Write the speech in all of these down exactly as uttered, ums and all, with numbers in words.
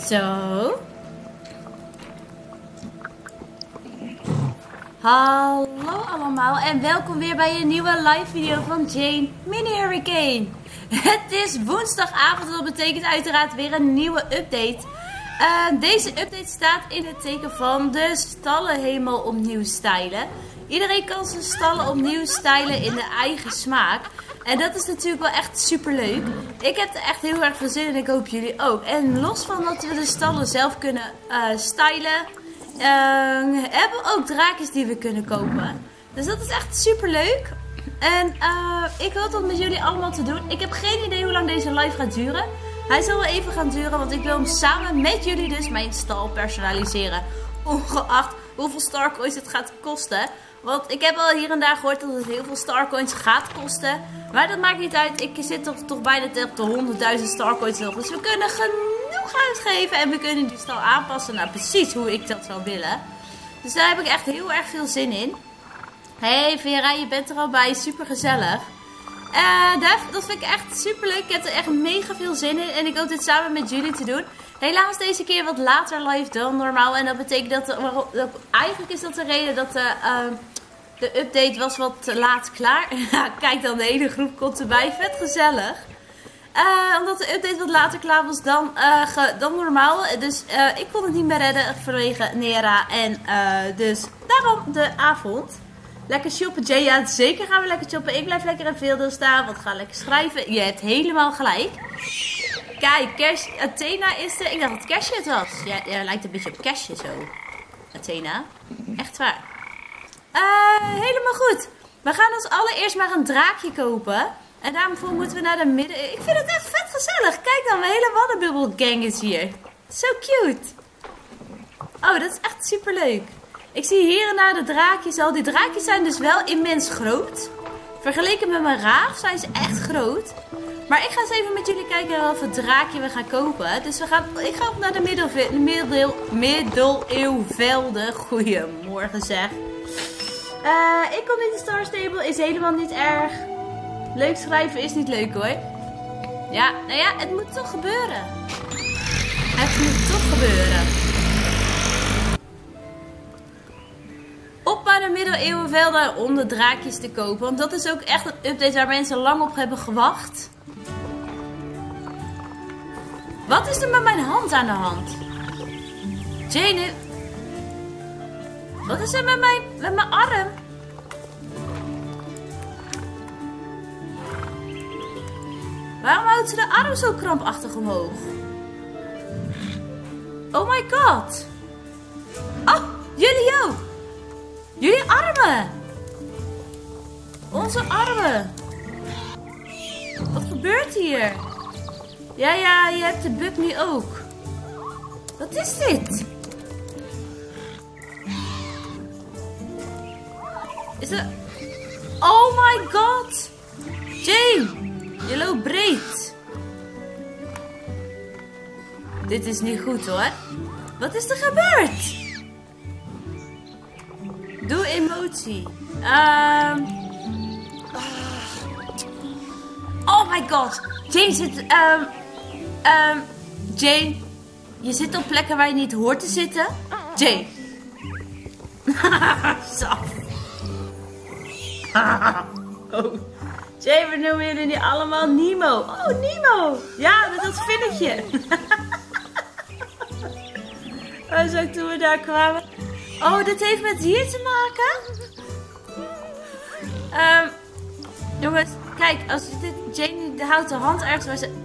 Zo. Hallo allemaal en welkom weer bij een nieuwe live video van Jane Mini Hurricane. Het is woensdagavond en dat betekent uiteraard weer een nieuwe update. Uh, deze update staat in het teken van de stallen helemaal opnieuw stylen. Iedereen kan zijn stallen opnieuw stylen in de eigen smaak. En dat is natuurlijk wel echt super leuk. Ik heb er echt heel erg veel zin in en ik hoop jullie ook. En los van dat we de stallen zelf kunnen uh, stylen, uh, hebben we ook draakjes die we kunnen kopen. Dus dat is echt super leuk. En uh, ik hoop dat met jullie allemaal te doen. Ik heb geen idee hoe lang deze live gaat duren. Hij zal wel even gaan duren, want ik wil hem samen met jullie dus mijn stal personaliseren. Ongeacht hoeveel starcoins het gaat kosten. Want ik heb al hier en daar gehoord dat het heel veel starcoins gaat kosten. Maar dat maakt niet uit. Ik zit toch, toch bijna op de honderdduizend starcoins nog. Dus we kunnen genoeg uitgeven. En we kunnen die stal aanpassen naar precies hoe ik dat zou willen. Dus daar heb ik echt heel erg veel zin in. Hey Vera, je bent er al bij. Super gezellig. Uh, dat vind ik echt super leuk. Ik heb er echt mega veel zin in. En ik hoop dit samen met jullie te doen. Helaas deze keer wat later live dan normaal. En dat betekent dat, de, dat eigenlijk is dat de reden dat de, uh, de update was wat laat klaar. Kijk dan, de hele groep komt erbij. Vet gezellig. Uh, omdat de update wat later klaar was dan, uh, ge, dan normaal. Dus uh, ik kon het niet meer redden vanwege Nera. En uh, dus daarom de avond. Lekker shoppen, Jay. Ja, zeker gaan we lekker shoppen. Ik blijf lekker in Veeldeel staan, want ga lekker schrijven. Je hebt helemaal gelijk. Kijk, Kers, Athena is er. Ik dacht dat Kersje het was. Ja, ja, lijkt een beetje op Kersje zo. Athena. Echt waar. Uh, helemaal goed. We gaan als allereerst maar een draakje kopen. En daarvoor moeten we naar de midden. Ik vind het echt vet gezellig. Kijk dan, mijn hele waddenbubbel gang is hier. Zo cute. Oh, dat is echt super leuk. Ik zie hier en daar de draakjes al. Die draakjes zijn dus wel immens groot. Vergeleken met mijn raaf zijn ze echt groot. Maar ik ga eens even met jullie kijken welke draakje we gaan kopen. Dus we gaan, ik ga op naar de middel, middel, middeleeuwvelden. Goedemorgen zeg. Uh, ik kom in de Star Stable. Is helemaal niet erg. Leuk schrijven is niet leuk hoor. Ja, nou ja, het moet toch gebeuren. Het moet toch gebeuren. Op naar de middeleeuwenvelden om de draakjes te kopen. Want dat is ook echt een update waar mensen lang op hebben gewacht. Wat is er met mijn hand aan de hand? Jane. Wat is er met mijn, met mijn arm? Waarom houdt ze de arm zo krampachtig omhoog? Oh my god. Oh, jullie ook. Jullie armen! Onze armen! Wat gebeurt hier? Ja, ja, je hebt de bug nu ook. Wat is dit? Is er... Oh my god! Jane! Je loopt breed. Dit is niet goed hoor. Wat is er gebeurd? Doe emotie. Um... Oh my god. Jane zit... Um... Um... Jane. Je zit op plekken waar je niet hoort te zitten. Jane. Saf. Oh. Jane, we noemen jullie nu allemaal Nemo. Oh, Nemo. Ja, met dat vinnetje. Oh, zo toen we daar kwamen. Oh, dit heeft met hier te maken? Um, jongens, kijk, als dit Jane houdt de hand ergens waar ze...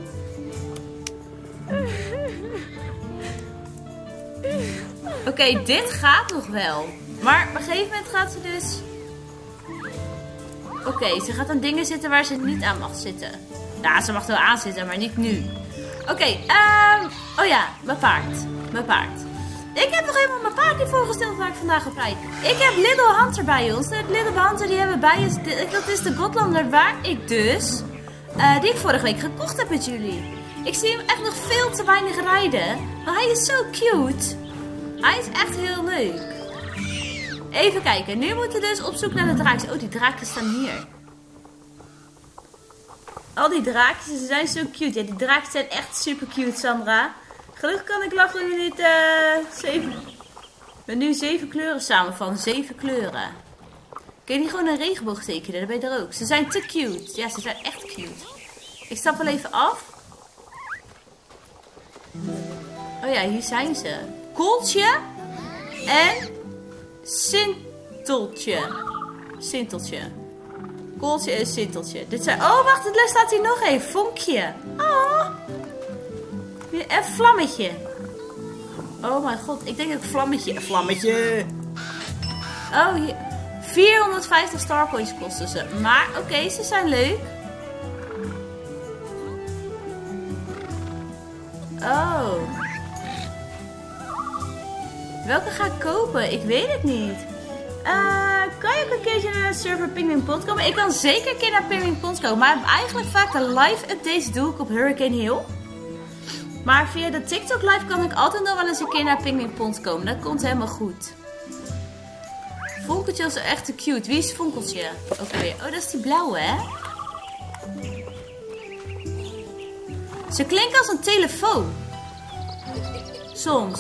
Oké, okay, dit gaat nog wel. Maar op een gegeven moment gaat ze dus... Oké, okay, ze gaat aan dingen zitten waar ze niet aan mag zitten. Ja, ze mag er wel aan zitten, maar niet nu. Oké, okay, um... oh ja, mijn paard. Mijn paard. Ik heb nog helemaal mijn paard niet voorgesteld waar ik vandaag op rijd. Ik heb Little Hunter bij ons. De Little Hunter die hebben bij ons. Dat is de Gotlander waar ik dus... Uh, die ik vorige week gekocht heb met jullie. Ik zie hem echt nog veel te weinig rijden. Maar hij is zo cute. Hij is echt heel leuk. Even kijken. Nu moeten we dus op zoek naar de draakjes. Oh, die draakjes staan hier. Al die draakjes, ze zijn zo cute. Ja, die draakjes zijn echt super cute, Sandra. Gelukkig kan ik lachen nu dit uh, zeven... Ik ben nu zeven kleuren samen van. Zeven kleuren. Kun je niet gewoon een regenboog tekenen? Dan ben je er ook. Ze zijn te cute. Ja, ze zijn echt cute. Ik stap wel even af. Oh ja, hier zijn ze. Kooltje. En Sinteltje. Sinteltje. Kooltje en Sinteltje. Dit zijn... Oh, wacht. Het staat hier nog een. Vonkje. Oh. En Vlammetje. Oh mijn god. Ik denk dat Vlammetje... Vlammetje. Oh, hier... vierhonderdvijftig starcoins kosten ze. Maar oké, okay, ze zijn leuk. Oh. Welke ga ik kopen? Ik weet het niet. Uh, kan je ook een keertje naar de server Penguin Pond komen? Ik kan zeker een keer naar Penguin Pond komen. Maar eigenlijk vaak de live updates doe ik op Hurricane Hill. Maar via de TikTok live kan ik altijd nog wel eens een keer naar Penguin Pond komen. Dat komt helemaal goed. Vonkeltje is echt te cute. Wie is Vonkeltje? Oké. Okay. Oh, dat is die blauwe, hè? Ze klinken als een telefoon. Soms.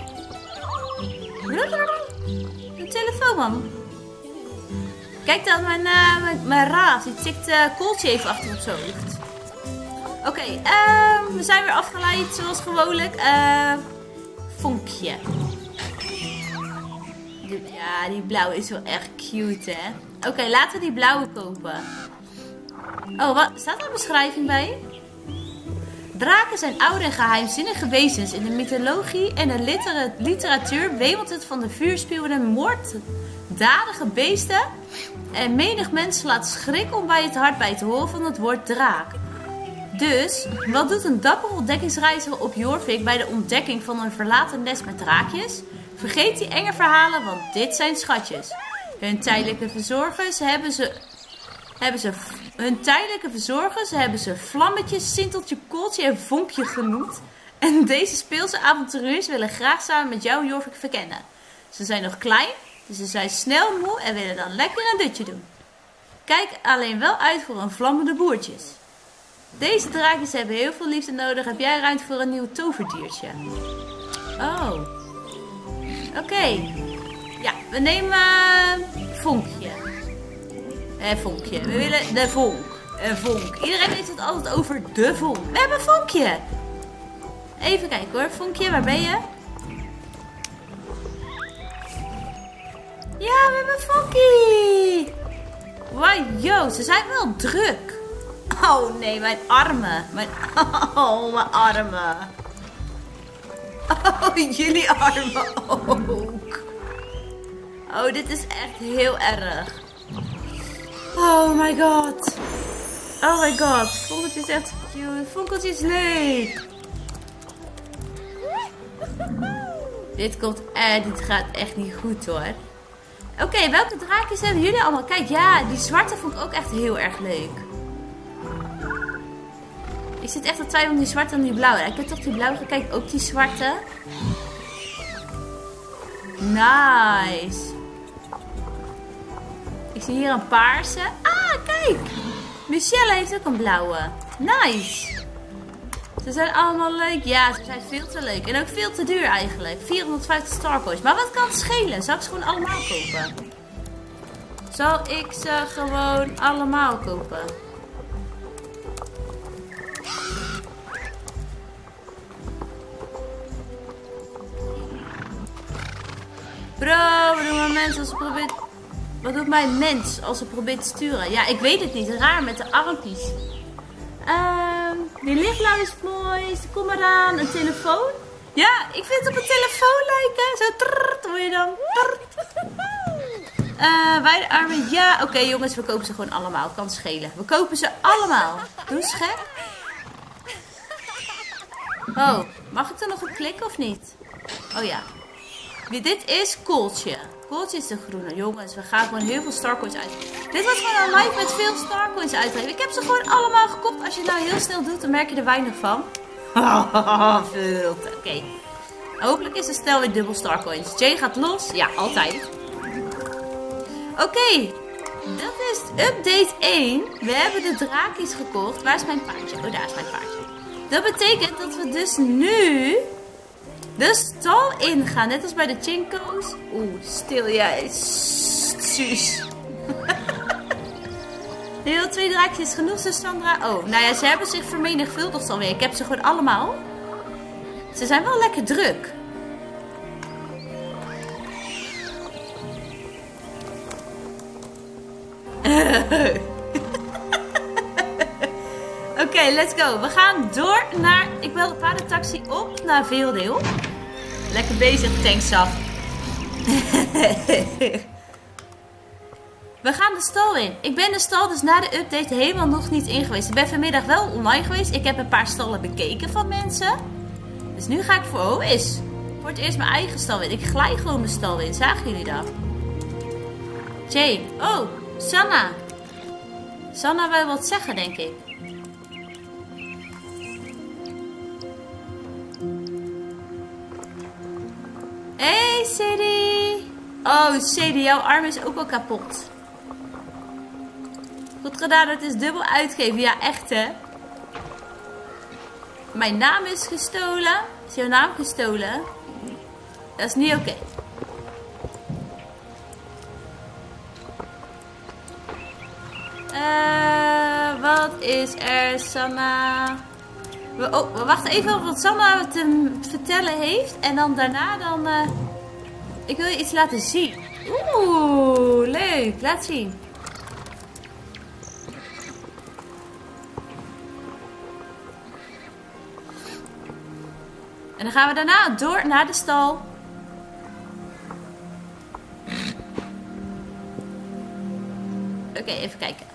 Een telefoon, man. Kijk dan, mijn, uh, mijn, mijn raaf. Die tikt uh, Kooltje even achter op zijn hoofd. Oké, okay, uh, we zijn weer afgeleid, zoals gewoonlijk. Uh, Vonkje. Ja, die blauwe is wel echt cute, hè. Oké, okay, laten we die blauwe kopen. Oh, wat? Staat er een beschrijving bij? Draken zijn oude en geheimzinnige wezens. In de mythologie en de litera literatuur wemelt het van de vuurspuwende, moorddadige beesten. En menig mens slaat schrik om bij het hart bij te horen van het woord draak. Dus, wat doet een dapper ontdekkingsreiziger op Jorvik bij de ontdekking van een verlaten nest met draakjes? Vergeet die enge verhalen, want dit zijn schatjes. Hun tijdelijke verzorgers hebben ze... Hebben ze hun tijdelijke verzorgers hebben ze Vlammetje, Sinteltje, Kooltje en Vonkje genoemd. En deze speelse avonturiers willen graag samen met jou Jorvik verkennen. Ze zijn nog klein, dus ze zijn snel moe en willen dan lekker een dutje doen. Kijk alleen wel uit voor een vlammende boertjes. Deze draakjes hebben heel veel liefde nodig. Heb jij ruimte voor een nieuw toverdiertje? Oh. Oké. Okay. Ja, we nemen uh, Vonkje. Eh, Vonkje. We willen de vonk. Een vonk. Iedereen heeft het altijd over de vonk. We hebben een vonkje. Even kijken hoor. Vonkje, waar ben je? Ja, we hebben een vonkie. Wow, yo, ze zijn wel druk. Oh nee, mijn armen. Mijn, oh, mijn armen. Oh, jullie armen ook. Oh, dit is echt heel erg. Oh my god. Oh my god. Vonkeltje is echt cute. Vonkeltje is leuk. Dit komt, eh, dit gaat echt niet goed hoor. Oké, okay, welke draakjes hebben jullie allemaal? Kijk, ja, die zwarte vond ik ook echt heel erg leuk. Ik zit echt te twijfelen om die zwarte en die blauwe. Ik heb toch die blauwe gekeken, ook die zwarte. Nice. Ik zie hier een paarse. Ah, kijk. Michelle heeft ook een blauwe. Nice. Ze zijn allemaal leuk. Ja, ze zijn veel te leuk. En ook veel te duur eigenlijk. vierhonderdvijftig starcoins. Maar wat kan het schelen? Zal ik ze gewoon allemaal kopen? Zal ik ze gewoon allemaal kopen? Bro, wat doen mijn mensen als ze probeert... Wat doet mijn mens als ze probeert te sturen? Ja, ik weet het niet. Raar met de armpjes. Uh, die lichtblauw is mooi. Kom maar aan. Een telefoon. Ja, ik vind het op een telefoon lijken. Zo trrrt, hoor je dan. Uh, wij de armen. Ja, oké okay, jongens. We kopen ze gewoon allemaal. Kan schelen. We kopen ze allemaal. Doe eens gek. Oh, mag ik er nog op klikken of niet? Oh ja. Dit is Kooltje. Kooltje is de groene. Jongens, we gaan gewoon heel veel starcoins uit. Dit was gewoon een live met veel starcoins uitgeven. Ik heb ze gewoon allemaal gekocht. Als je het nou heel snel doet, dan merk je er weinig van. Veel. Oké. Okay. Hopelijk is het snel weer dubbel starcoins. Jay gaat los. Ja, altijd. Oké. Okay. Dat is update één. We hebben de draakjes gekocht. Waar is mijn paardje? Oh, daar is mijn paardje. Dat betekent dat we dus nu de stal ingaan. Net als bij de Chinko's. Oeh, stil jij. Suus. Heel twee draakjes is genoeg, dus Sandra. Oh, nou ja, ze hebben zich vermenigvuldigd alweer. Ik heb ze gewoon allemaal. Ze zijn wel lekker druk. Oké, okay, let's go. We gaan door naar... Ik bel de paardentaxi op naar Veeldeel. Lekker bezig, tanksaf. We gaan de stal in. Ik ben de stal dus na de update helemaal nog niet in geweest. Ik ben vanmiddag wel online geweest. Ik heb een paar stallen bekeken van mensen. Dus nu ga ik voor... Oh, is... Voor het eerst mijn eigen stal in. Ik glij gewoon mijn stal in. Zagen jullie dat? Jane. Oh, Sanna. Sanna wil wat zeggen, denk ik. Hey, Sadie. Oh, Sadie, jouw arm is ook al kapot. Goed gedaan, het is dubbel uitgeven. Ja, echt hè. Mijn naam is gestolen. Is jouw naam gestolen? Dat is niet oké. Okay. Uh, wat is er, Sanna? We, oh, we wachten even op wat Sanna te vertellen heeft. En dan daarna dan... Uh, ik wil je iets laten zien. Oeh, leuk. Laat zien. En dan gaan we daarna door naar de stal. Oké, okay, even kijken.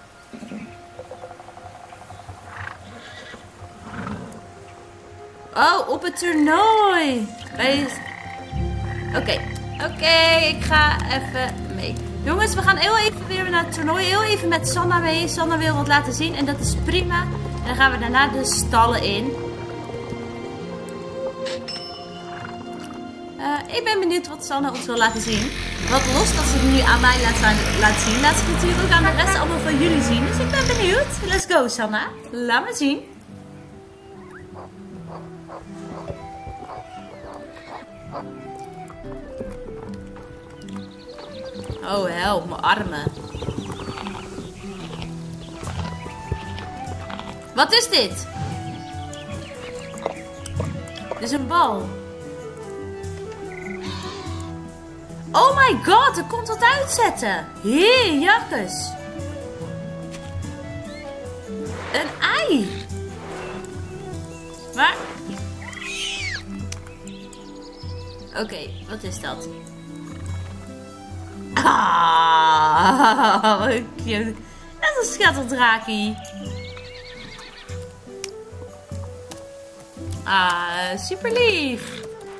Oh, op het toernooi. Oké, oké, okay, ik ga even mee. Jongens, we gaan heel even weer naar het toernooi. Heel even met Sanna mee. Sanna wil wat laten zien en dat is prima. En dan gaan we daarna de stallen in. Uh, ik ben benieuwd wat Sanna ons wil laten zien. Wat los dat ze het nu aan mij laat, laat zien. Laat ze het natuurlijk ook aan de rest allemaal van jullie zien. Dus ik ben benieuwd. Let's go, Sanna. Laat me zien. Oh, help, mijn armen. Wat is dit? Dit is een bal. Oh my god, er komt wat uitzetten. Hé, jakkes. Een ei. Waar? Oké, okay, wat is dat? Ah, cute. Dat is een schatteldraakie. Ah, super lief.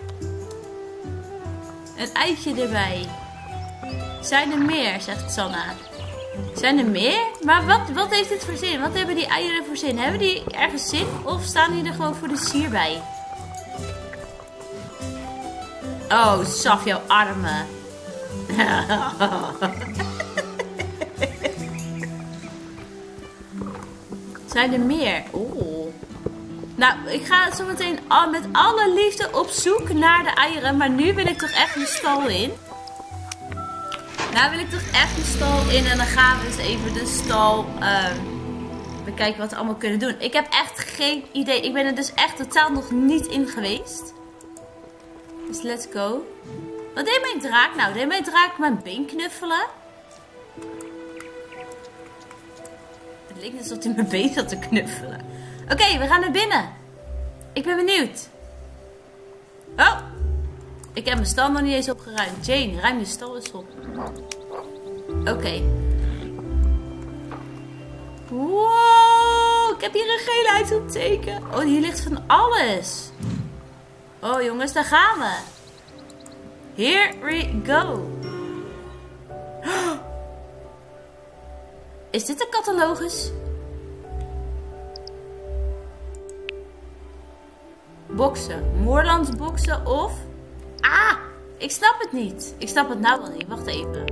Een eitje erbij. Zijn er meer, zegt Sanna. Zijn er meer? Maar wat, wat heeft dit voor zin? Wat hebben die eieren voor zin? Hebben die ergens zin? Of staan die er gewoon voor de sier bij? Oh, saf jouw armen. Zijn er meer? Oeh. Nou, ik ga zo meteen al met alle liefde op zoek naar de eieren. Maar nu wil ik toch echt de stal in. Nou wil ik toch echt de stal in. En dan gaan we eens even de stal uh, bekijken wat we allemaal kunnen doen. Ik heb echt geen idee. Ik ben er dus echt totaal nog niet in geweest. Dus let's go. Wat deed mijn draak nou? Deed mijn draak mijn been knuffelen? Het leek net alsof hij mijn been zat te knuffelen. Oké, okay, we gaan naar binnen. Ik ben benieuwd. Oh! Ik heb mijn stal nog niet eens opgeruimd. Jane, ruim je stal eens op. Oké. Okay. Wow! Ik heb hier een gele uitroepteken. Oh, hier ligt van alles. Oh jongens, daar gaan we. Here we go. Is dit een catalogus? Boksen. Moorlands boksen of... Ah! Ik snap het niet. Ik snap het nou wel niet. Wacht even.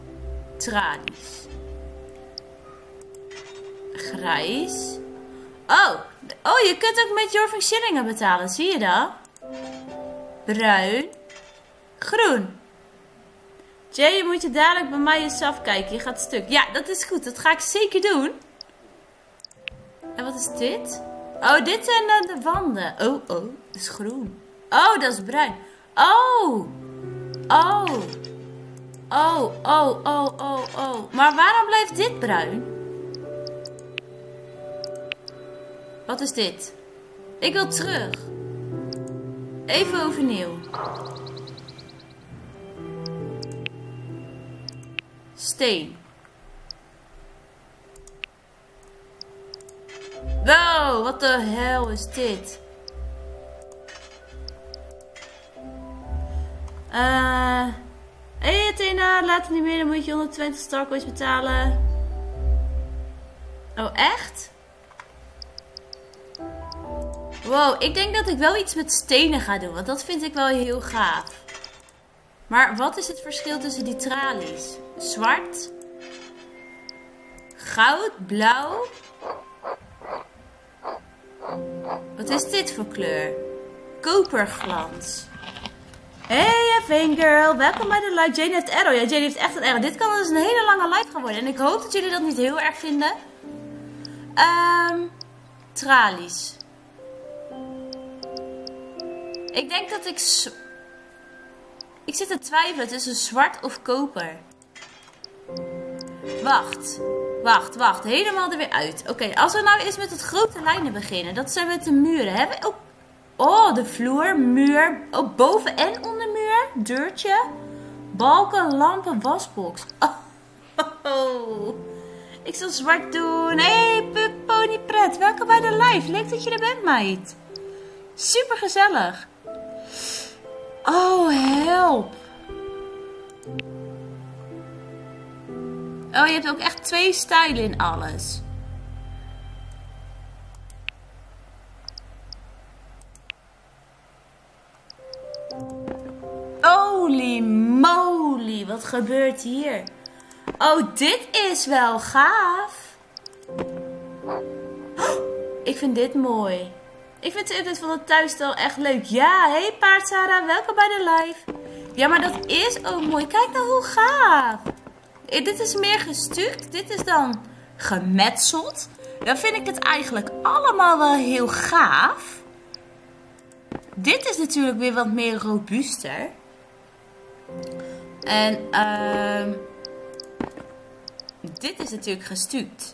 Tralies. Grijs. Oh, oh, je kunt ook met Jorving shillingen betalen. Zie je dat? Bruin. Groen. Jay, je moet je dadelijk bij mij eens afkijken. Je gaat stuk. Ja, dat is goed. Dat ga ik zeker doen. En wat is dit? Oh, dit zijn uh, de wanden. Oh, oh. Dat is groen. Oh, dat is bruin. Oh. Oh. Oh, oh, oh, oh, oh. Maar waarom blijft dit bruin? Wat is dit? Ik wil terug. Even overnieuw. Steen. Wow, wat de hel is dit? Eh... Hé hey, Athena, laat het niet meer, dan moet je honderdtwintig starcoins betalen. Oh, echt? Wow, ik denk dat ik wel iets met stenen ga doen, want dat vind ik wel heel gaaf. Maar wat is het verschil tussen die tralies? Zwart? Goud? Blauw? Wat is dit voor kleur? Koperglans. Hey Fangirl, welkom bij de live. Jane heeft arrow. Ja, Jane heeft echt een arrow. Dit kan dus een hele lange live gaan worden. En ik hoop dat jullie dat niet heel erg vinden. Um, tralies. Ik denk dat ik... Ik zit te twijfelen tussen zwart of koper. Wacht. Wacht, wacht. Helemaal er weer uit. Oké, okay, als we nou eens met het grote lijnen beginnen. Dat zijn met de muren. Hebben we ook... Oh, de vloer, muur, oh, boven en onder muur, deurtje, balken, lampen, wasbox. Oh, oh, oh. Ik zal zwart doen. Hey, Puk Pony Pret, welkom bij de live. Leuk dat je er bent, meid. Super gezellig. Oh, help. Oh, je hebt ook echt twee stijlen in alles. Holy moly, wat gebeurt hier? Oh, dit is wel gaaf. Oh, ik vind dit mooi. Ik vind de update van de thuisstijl echt leuk. Ja, hey paard Sarah, welkom bij de live. Ja, maar dat is ook mooi. Kijk nou hoe gaaf. Dit is meer gestuukt. Dit is dan gemetseld. Dan vind ik het eigenlijk allemaal wel heel gaaf. Dit is natuurlijk weer wat meer robuuster. En uh, dit is natuurlijk gestuukt.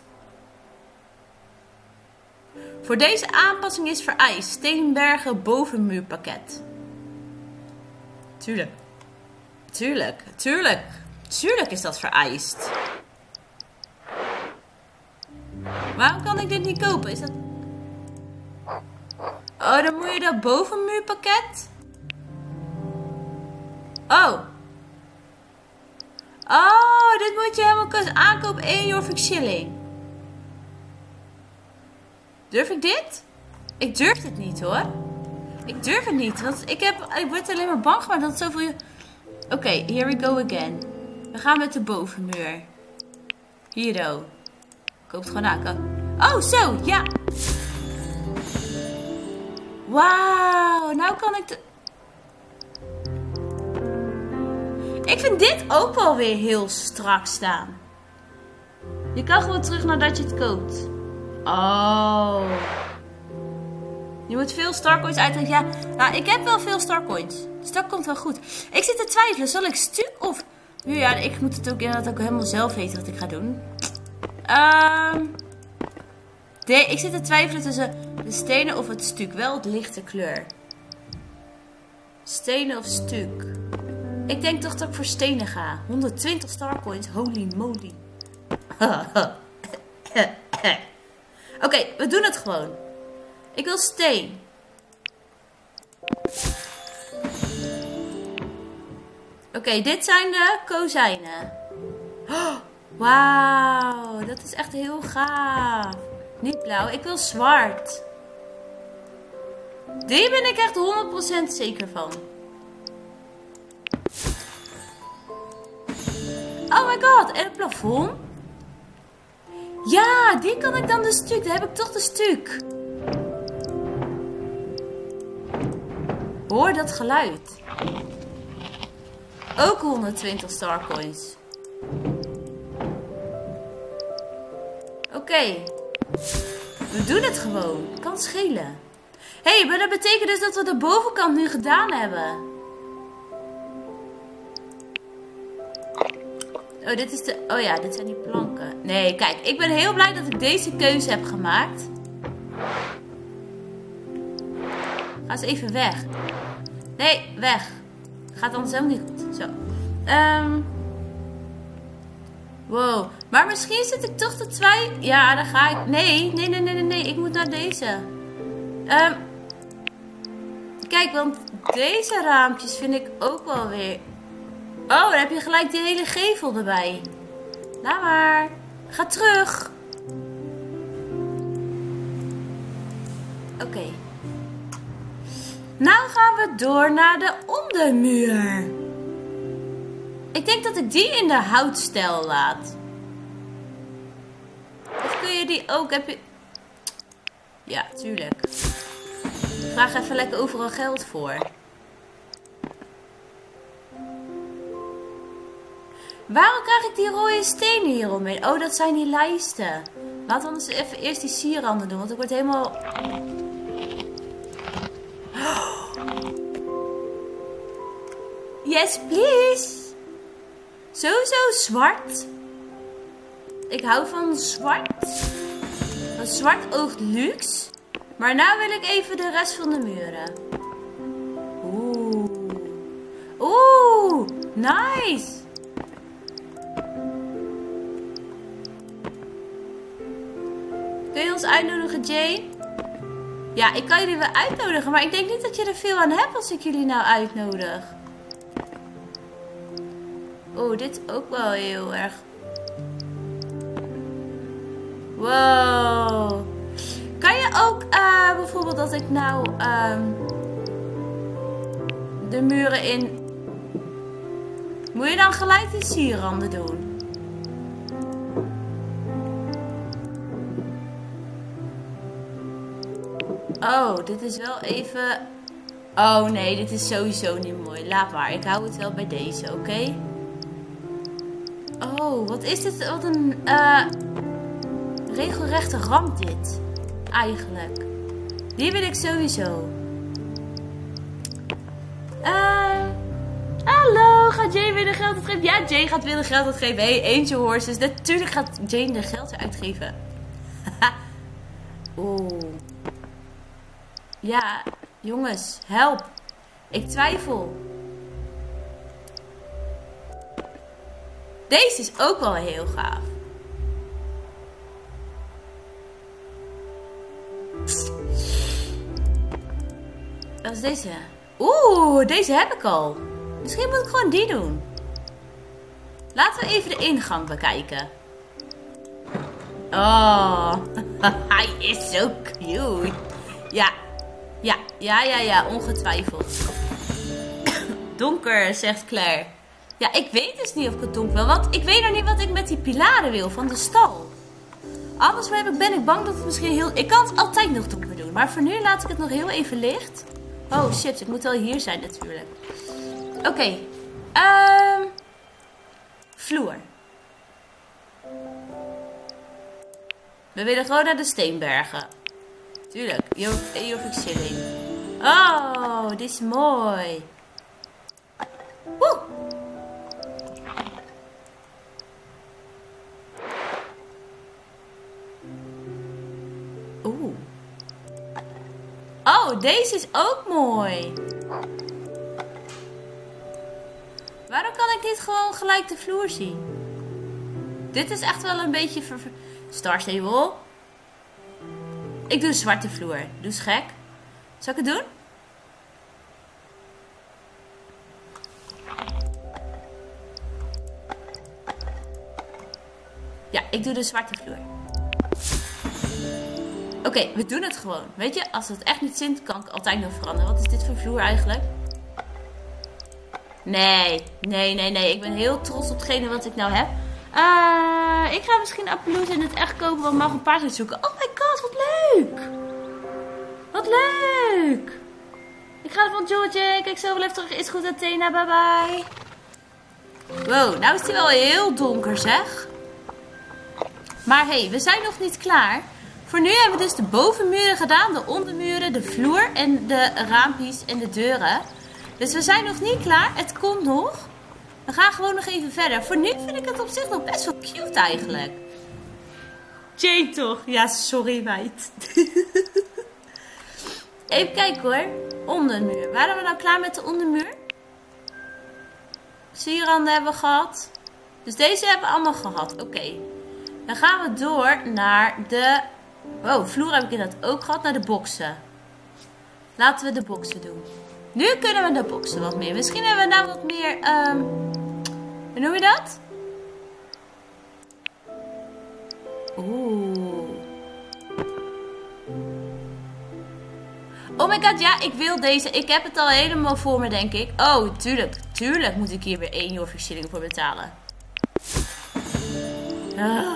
Voor deze aanpassing is vereist Steenbergen bovenmuurpakket. Tuurlijk. Tuurlijk. Tuurlijk. Tuurlijk is dat vereist. Waarom kan ik dit niet kopen? Is dat... Oh, dan moet je dat bovenmuurpakket. Oh. Oh, dit moet je helemaal kunnen aankopen. één Jorving shilling. Durf ik dit? Ik durf dit niet hoor. Ik durf het niet. Want ik, heb, ik word alleen maar bang gemaakt dat het zoveel... Oké, okay, here we go again. We gaan met de bovenmuur. Hier oh. Koop het gewoon aan. Oh, zo, ja. Wauw, nou kan ik de... Ik vind dit ook wel weer heel strak staan. Je kan gewoon terug nadat je het koopt. Oh. Je moet veel starcoins uitleggen. Ja, nou, ik heb wel veel starcoins. Dus dat komt wel goed. Ik zit te twijfelen. Zal ik stuk of... Ja, ik moet het ook inderdaad ook helemaal zelf weten wat ik ga doen. Um... Nee, ik zit te twijfelen tussen de stenen of het stuk. Wel het lichte kleur. Stenen of stuk. Ik denk toch dat ik voor stenen ga. honderdtwintig starcoins. Holy moly. Oké, okay, we doen het gewoon. Ik wil steen. Oké, okay, dit zijn de kozijnen. Oh, wauw, dat is echt heel gaaf. Niet blauw, ik wil zwart. Die ben ik echt honderd procent zeker van. Oh my god, en het plafond? Ja, die kan ik dan de stuk. Dan heb ik toch de stuk. Hoor dat geluid. Ook honderdtwintig starcoins. Oké. Okay. We doen het gewoon. Kan schelen. Hé, hey, maar dat betekent dus dat we de bovenkant nu gedaan hebben. Oh, dit is de... Oh ja, dit zijn die planken. Nee, kijk. Ik ben heel blij dat ik deze keuze heb gemaakt. Ga eens even weg. Nee, weg. Gaat anders helemaal niet goed. Zo. Um... Wow. Maar misschien zit ik toch te twijfelen. Ja, dan ga ik... Nee, nee, nee, nee, nee, nee. Ik moet naar deze. Um... Kijk, want deze raampjes vind ik ook wel weer... Oh, dan heb je gelijk die hele gevel erbij. Laat maar. Ga terug. Oké. Okay. Nou gaan we door naar de ondermuur. Ik denk dat ik die in de houtstijl laat. Of kun je die ook... Heb je... Ja, tuurlijk. Ik vraag even lekker overal geld voor. Waarom krijg ik die rode stenen hieromheen? Oh, dat zijn die lijsten. Laten we anders even eerst die sierranden doen. Want ik word helemaal... Yes, please. Sowieso zwart. Ik hou van zwart. Want zwart oogt luxe. Maar nou wil ik even de rest van de muren. Oeh. Oeh, nice. Kun je ons uitnodigen, Jane? Ja, ik kan jullie wel uitnodigen, maar ik denk niet dat je er veel aan hebt als ik jullie nou uitnodig. Oh, dit is ook wel heel erg. Wow. Kan je ook uh, bijvoorbeeld dat ik nou um, de muren in... Moet je dan gelijk die sierranden doen? Oh, dit is wel even... Oh nee, dit is sowieso niet mooi. Laat maar, ik hou het wel bij deze, oké? Okay? Oh, wat is dit? Wat een uh, regelrechte ramp dit. Eigenlijk. Die wil ik sowieso. Uh, hallo, gaat Jane weer de geld uitgeven? Ja, Jane gaat weer de geld uitgeven. Hey, Angel Horses. Natuurlijk gaat Jane de geld uitgeven. Oeh. Ja, jongens, help. Ik twijfel. Deze is ook wel heel gaaf. Wat is deze? Oeh, deze heb ik al. Misschien moet ik gewoon die doen. Laten we even de ingang bekijken. Oh, hij is zo cute. Ja, ja, ja, ja, ja, ongetwijfeld. Donker, zegt Claire. Ja, ik weet dus niet of ik het donker wil. Want ik weet nog niet wat ik met die pilaren wil van de stal. Anders ben ik bang dat het misschien heel... Ik kan het altijd nog donker doen. Maar voor nu laat ik het nog heel even licht. Oh shit, ik moet wel hier zijn natuurlijk. Oké. Okay. Um, vloer. We willen gewoon naar de steenbergen. Tuurlijk. Hier hoef ik zin in. Oh, dit is mooi. Woe! Oeh. Oh, deze is ook mooi. Waarom kan ik niet gewoon gelijk de vloer zien? Dit is echt wel een beetje ver... Star Stable. Ik doe een zwarte vloer. Doe eens gek. Zal ik het doen? Ja, ik doe de zwarte vloer. Oké, okay, we doen het gewoon. Weet je, als het echt niet zint, kan ik altijd nog veranderen. Wat is dit voor vloer eigenlijk? Nee, nee, nee, nee. Ik ben heel trots op hetgene wat ik nou heb. Uh, ik ga misschien Appaloosa in het echt kopen, want ik mag een paard uitzoeken. Oh my god, wat leuk! Wat leuk! Ik ga ervan George. Kijk zo wel even terug. Is goed Athena. Bye bye. Wow, nou is het wel heel donker zeg. Maar hé, hey, we zijn nog niet klaar. Voor nu hebben we dus de bovenmuren gedaan. De ondermuren, de vloer en de raampjes en de deuren. Dus we zijn nog niet klaar. Het komt nog. We gaan gewoon nog even verder. Voor nu vind ik het op zich nog best wel cute eigenlijk. Jane toch? Ja, sorry meid. Even kijken hoor. Ondermuur. Waren we nou klaar met de ondermuur? Sierranden hebben we gehad. Dus deze hebben we allemaal gehad. Oké. Okay. Dan gaan we door naar de... Oh, vloer heb ik inderdaad ook gehad. Naar de boksen. Laten we de boksen doen. Nu kunnen we de boksen wat meer. Misschien hebben we nou wat meer... Um... Hoe noem je dat? Oeh. Oh my god, ja, ik wil deze. Ik heb het al helemaal voor me, denk ik. Oh, tuurlijk. Tuurlijk moet ik hier weer één Jorvik shilling voor betalen. Ah.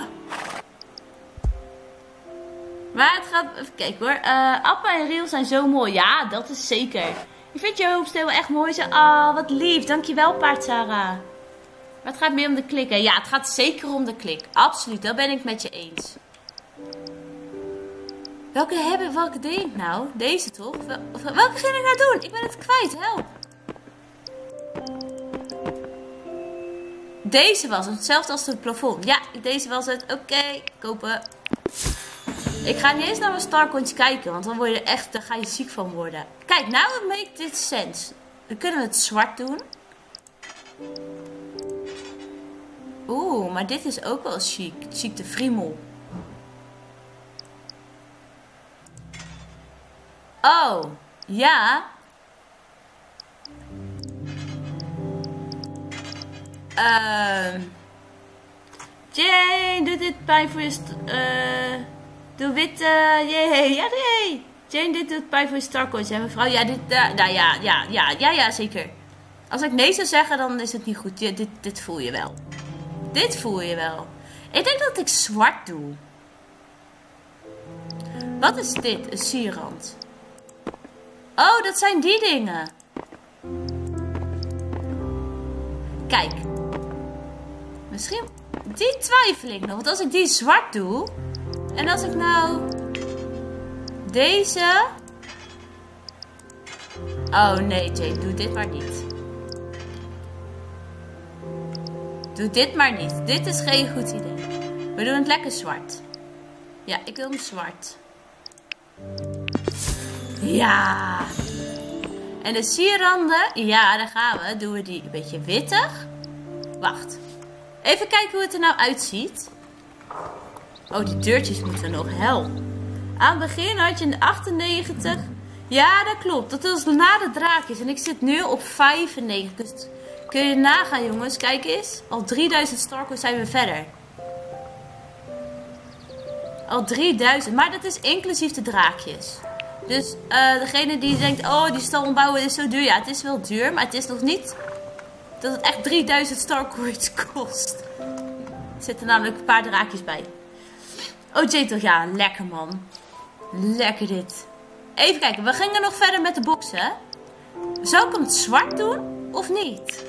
Maar het gaat... Even kijken hoor. Uh, Appa en Riel zijn zo mooi. Ja, dat is zeker. Ik vind je hoofdstel echt mooi. Ah, oh, wat lief. Dankjewel, paard Sarah. Maar het gaat meer om de klik, hè? Ja, het gaat zeker om de klik. Absoluut, dat ben ik met je eens. Welke hebben, welke deed ik nou? Deze toch? Welke ging ik nou doen? Ik ben het kwijt, help. Deze was het, hetzelfde als het plafond. Ja, deze was het. Oké, okay, kopen. Ik ga niet eens naar mijn starcoins kijken, want dan word je echt, daar ga je ziek van worden. Kijk, nou make dit sense. Dan kunnen we het zwart doen. Oeh, maar dit is ook wel chic. Chic de friemel. Oh, ja. Ehm. Uh, Jane, doe dit pijn voor je... Uh, doe witte... Jee, ja, nee. Jane, dit doet pijn voor je starcoins, hè mevrouw? Ja, dit... Uh, nou ja, ja, ja, ja, ja, zeker. Als ik nee zou zeggen, dan is het niet goed. Ja, dit, dit voel je wel. Dit voel je wel. Ik denk dat ik zwart doe. Wat is dit? Een sierrand. Oh, dat zijn die dingen. Kijk. Misschien... Die twijfel ik nog. Want als ik die zwart doe... En als ik nou... Deze... Oh nee, Jane. Doe dit maar niet. Doe dit maar niet. Dit is geen goed idee. We doen het lekker zwart. Ja, ik wil hem zwart. Ja. En de sierranden. Ja, daar gaan we. Doen we die een beetje wittig. Wacht. Even kijken hoe het er nou uitziet. Oh, die deurtjes moeten nog. Hel. Aan het begin had je een achtennegentig. Ja, dat klopt. Dat was na de draakjes. En ik zit nu op vijfennegentig. Dus kun je nagaan, jongens. Kijk eens. Al drieduizend starcoins zijn we verder. Al drieduizend. Maar dat is inclusief de draakjes. Dus uh, degene die denkt, oh, die stal ombouwen is zo duur. Ja, het is wel duur. Maar het is nog niet dat het echt drieduizend starcoins kost. Er zitten namelijk een paar draakjes bij. Oh, Jane toch? Ja, lekker man. Lekker dit. Even kijken. We gingen nog verder met de boxen. Zou ik hem zwart doen? Of niet?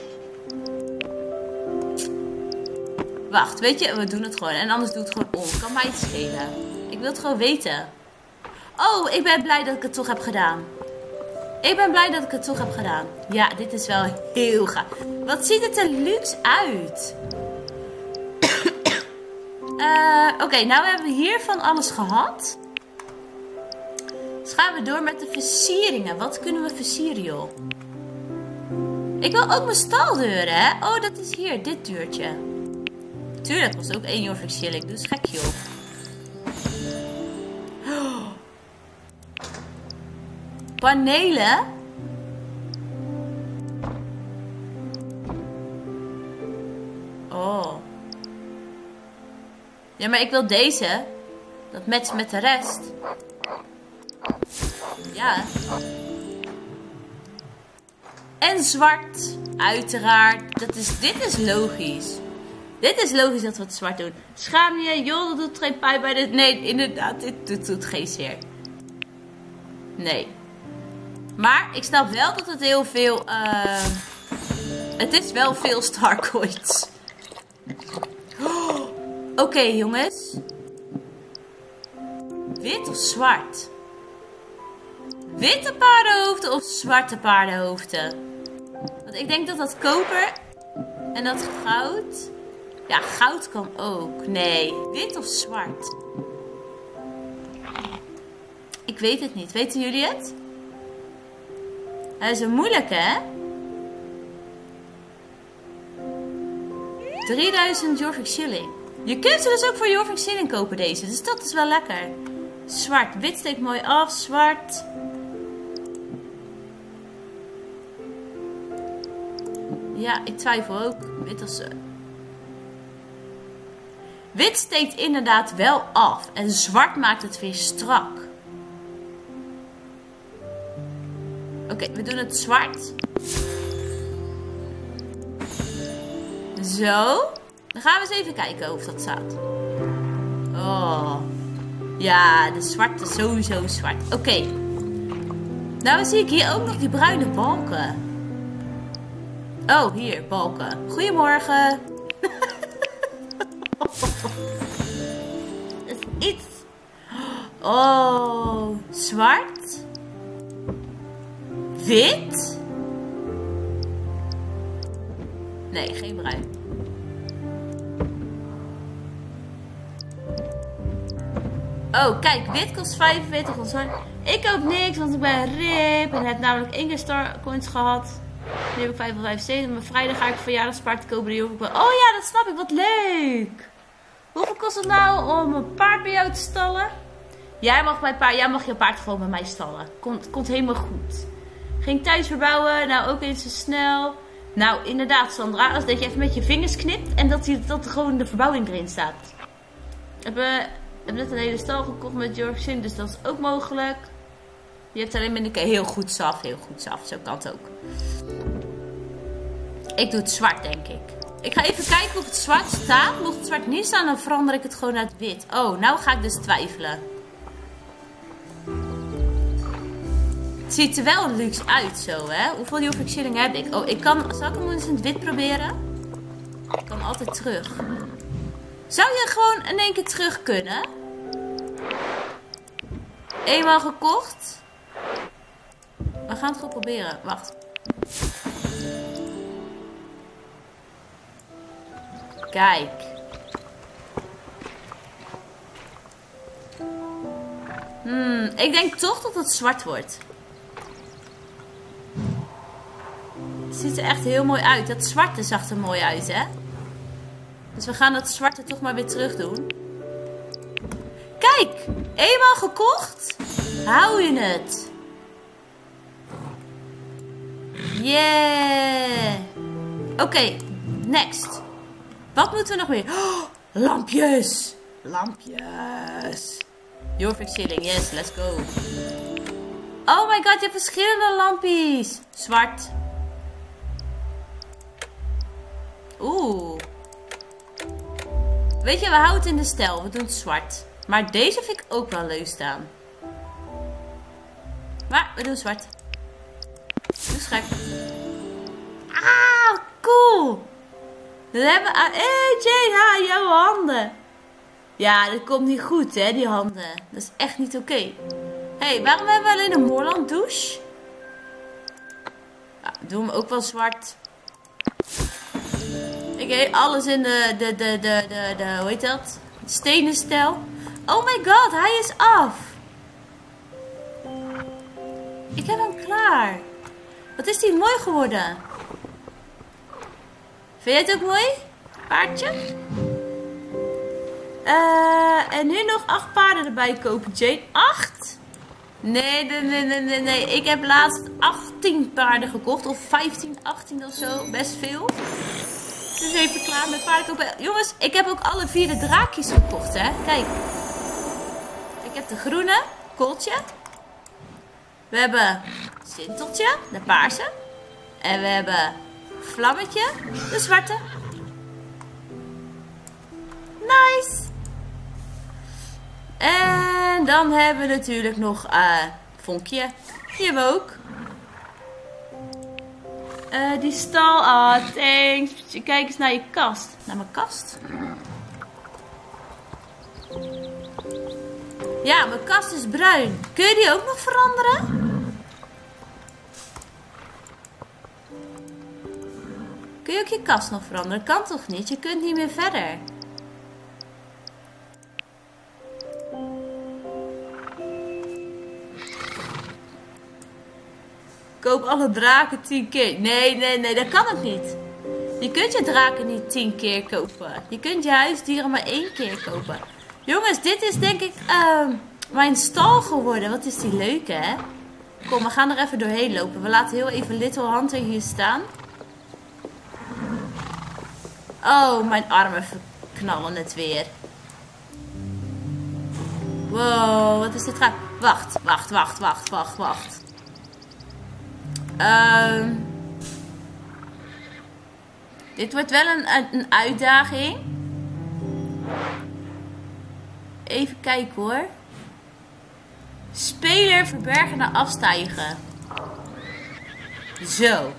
Wacht, weet je, we doen het gewoon. En anders doe het gewoon om. Kan mij het schelen. Ik wil het gewoon weten. Oh, ik ben blij dat ik het toch heb gedaan. Ik ben blij dat ik het toch heb gedaan. Ja, dit is wel heel gaaf. Wat ziet het er luxe uit. uh, Oké, okay, nou hebben we hier van alles gehad. Dus gaan we door met de versieringen. Wat kunnen we versieren, joh? Ik wil ook mijn staldeuren, hè? Oh, dat is hier, dit deurtje. Tuurlijk, was ook één Jorvik shilling. Dus gek, joh. Oh. Panelen. Oh. Ja, maar ik wil deze. Dat matcht met de rest. Ja. En zwart. Uiteraard. Dat is, dit is logisch. Dit is logisch dat we het zwart doen. Schaam je, joh, dat doet geen pijn bij dit. Nee, inderdaad, dit doet, doet geen zeer. Nee. Maar ik snap wel dat het heel veel... Uh, het is wel veel Starcoins. Oh, Oké okay, jongens. Wit of zwart? Witte paardenhoofden of zwarte paardenhoofden? Want ik denk dat dat koper en dat goud... Ja, goud kan ook. Nee, wit of zwart? Ik weet het niet. Weten jullie het? Dat is een moeilijke, hè? drieduizend Jorvik shilling. Je kunt ze dus ook voor Jorvik shilling kopen deze. Dus dat is wel lekker. Zwart. Wit steekt mooi af. Zwart. Ja, ik twijfel ook. Wit of zo. Wit steekt inderdaad wel af. En zwart maakt het weer strak. Oké, okay, we doen het zwart. Zo. Dan gaan we eens even kijken of dat staat. Oh. Ja, de zwarte is sowieso zwart. Oké. Okay. Nou zie ik hier ook nog die bruine balken. Oh, hier, balken. Goedemorgen. Dat is iets. Oh, zwart. Wit? Nee, geen bruin. Oh, kijk, wit kost vijfenveertig of zwart. Ik koop niks, want ik ben rip en heb namelijk één keer Starcoins gehad. Nu heb ik vijfhonderdvijfenzeventig. Maar vrijdag ga ik verjaardagspaard kopen. Die hoef ik wel. Oh ja, dat snap ik. Wat leuk. Hoeveel kost het nou om een paard bij jou te stallen? Jij mag mijn paard, jij mag je paard gewoon bij mij stallen. Komt, komt helemaal goed. Ging thuis verbouwen. Nou, ook eens zo snel. Nou, inderdaad, Sandra. Als dat je even met je vingers knipt. En dat, die, dat gewoon de verbouwing erin staat. Ik heb, uh, heb net een hele stal gekocht met Jorvik. Dus dat is ook mogelijk. Je hebt alleen met een heel goed saf. Heel goed saf. Zo kan het ook. Ik doe het zwart, denk ik. Ik ga even kijken of het zwart staat. Mocht het zwart niet staan, dan verander ik het gewoon naar het wit. Oh, nou ga ik dus twijfelen. Het ziet er wel luxe uit zo, hè. Hoeveel Jorvik shilling heb ik? Oh, ik kan... Zal ik hem eens in het wit proberen? Ik kan altijd terug. Zou je gewoon in één keer terug kunnen? Eenmaal gekocht. We gaan het gewoon proberen. Wacht. Kijk. Hmm, ik denk toch dat het zwart wordt. Het ziet er echt heel mooi uit. Dat zwarte zag er mooi uit, hè? Dus we gaan dat zwarte toch maar weer terug doen. Kijk! Eenmaal gekocht, hou je het. Yeah! Oké, okay, next. Wat moeten we nog meer? Oh, lampjes! Lampjes! Jorvik shilling, yes, let's go. Oh my god, je hebt verschillende lampjes. Zwart. Oeh. Weet je, we houden het in de stijl. We doen het zwart. Maar deze vind ik ook wel leuk staan. Maar we doen zwart. Dus gek. Ah, cool. Dan hebben we... Hé, hey, Jane, ha, jouw handen. Ja, dat komt niet goed, hè, die handen. Dat is echt niet oké. Okay. Hé, hey, waarom hebben we alleen een Moorland douche? Ja, doen we ook wel zwart. Ik heb alles in de, de, de, de, de, de, hoe heet dat? Stenen stijl. Oh my god, hij is af. Ik heb hem klaar. Wat is die mooi geworden. Vind jij het ook mooi? Paardje? Uh, en nu nog acht paarden erbij kopen, Jane. Acht? Nee, nee, nee, nee, nee, nee. Ik heb laatst achttien paarden gekocht. Of vijftien, achttien of zo. Best veel. Dus even klaar met paarden kopen. Jongens, ik heb ook alle vier de draakjes gekocht, hè. Kijk. Ik heb de groene, kooltje. We hebben Sinteltje, de paarse. En we hebben Vlammetje, de zwarte. Nice. En dan hebben we natuurlijk nog uh, Vonkje. Die hebben we ook. Uh, die stal. Ah, oh, thanks. Kijk eens naar je kast. Naar mijn kast? Ja, mijn kast is bruin. Kun je die ook nog veranderen? Kun je ook je kast nog veranderen? Kan toch niet? Je kunt niet meer verder. Koop alle draken tien keer. Nee, nee, nee, dat kan ook niet. Je kunt je draken niet tien keer kopen. Je kunt je huisdieren maar één keer kopen. Jongens, dit is denk ik uh, mijn stal geworden. Wat is die leuk, hè? Kom, we gaan er even doorheen lopen. We laten heel even Little Hunter hier staan. Oh, mijn armen verknallen het weer. Wow, wat is dit raar? Wacht, wacht, wacht, wacht, wacht, wacht. Uh, dit wordt wel een, een uitdaging. Even kijken hoor. Speler verbergen naar afstijgen. Zo.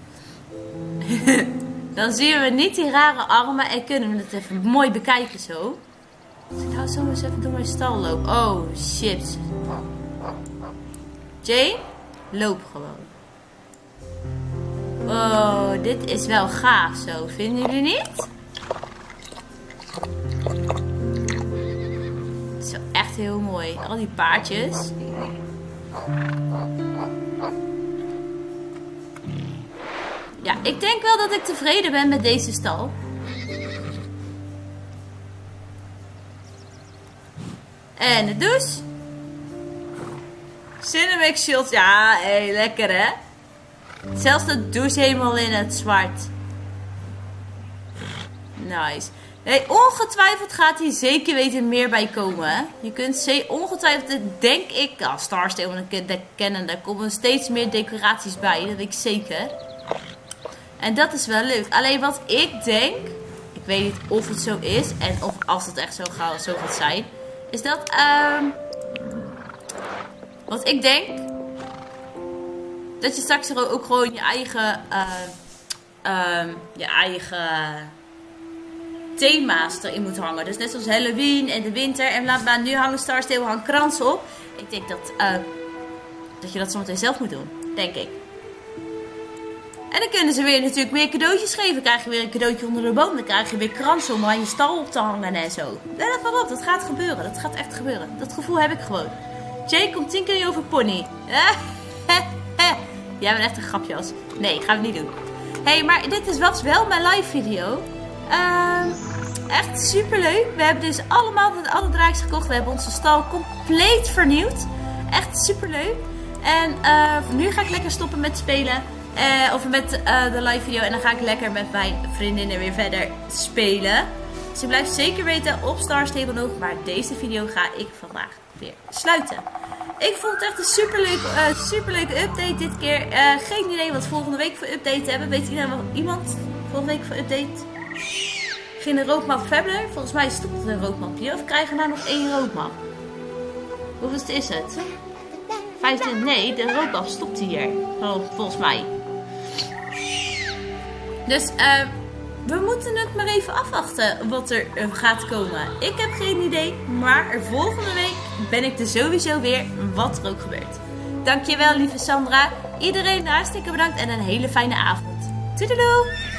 Dan zien we niet die rare armen en kunnen we het even mooi bekijken zo. Als ik nou zo eens even door mijn stal loop. Oh shit. Jane, loop gewoon. Oh, dit is wel gaaf zo. Vinden jullie niet? Het is wel echt heel mooi. Al die paardjes. Ja, ik denk wel dat ik tevreden ben met deze stal. En de douche. Cinemix Shield. Ja, hé, hey, lekker hè. Zelfs de douche helemaal in het zwart. Nice. Hey, ongetwijfeld gaat hier zeker weten meer bij komen. Hè? Je kunt ze ongetwijfeld, denk ik, ja, Star Stable kennen, daar komen steeds meer decoraties bij. Dat weet ik zeker. En dat is wel leuk. Alleen wat ik denk, ik weet niet of het zo is en of als het echt zo gaat, zo gaat zijn, is dat, um, wat ik denk, dat je straks er ook gewoon je eigen, uh, um, je eigen thema's erin moet hangen. Dus net zoals Halloween en de winter. En laat maar nu hangen Star Stable, hangen kransen op. Ik denk dat, uh, dat je dat zometeen zelf moet doen. Denk ik. En dan kunnen ze weer natuurlijk meer cadeautjes geven. Dan krijg je weer een cadeautje onder de boom. Dan krijg je weer kransen om aan je stal op te hangen en zo. Let dat maar op, dat gaat gebeuren. Dat gaat echt gebeuren. Dat gevoel heb ik gewoon. Jay komt tien keer over pony. Jij bent echt een grapjas. Nee, gaan we niet doen. Hé, hey, maar dit is, was wel mijn live video. Uh, echt super leuk. We hebben dus allemaal alle draakjes gekocht. We hebben onze stal compleet vernieuwd. Echt super leuk. En uh, nu ga ik lekker stoppen met spelen. Uh, of met uh, de live video. En dan ga ik lekker met mijn vriendinnen weer verder spelen. Dus je blijft zeker weten op Star Stable nog. Maar deze video ga ik vandaag weer sluiten. Ik vond het echt een superleuk, uh, superleuke update dit keer. Uh, geen idee wat volgende week voor update hebben. Weet iemand volgende week voor update? Geen een roadmap verder. Volgens mij stopt het een roadmap hier. Of krijgen we nou nog één roadmap? Hoeveel is het? vijftien? Nee, de roadmap stopt hier. Volgens mij. Dus uh, we moeten het maar even afwachten wat er uh, gaat komen. Ik heb geen idee. Maar volgende week ben ik er sowieso weer wat er ook gebeurt. Dankjewel lieve Sandra. Iedereen hartstikke bedankt en een hele fijne avond. Toedeloe!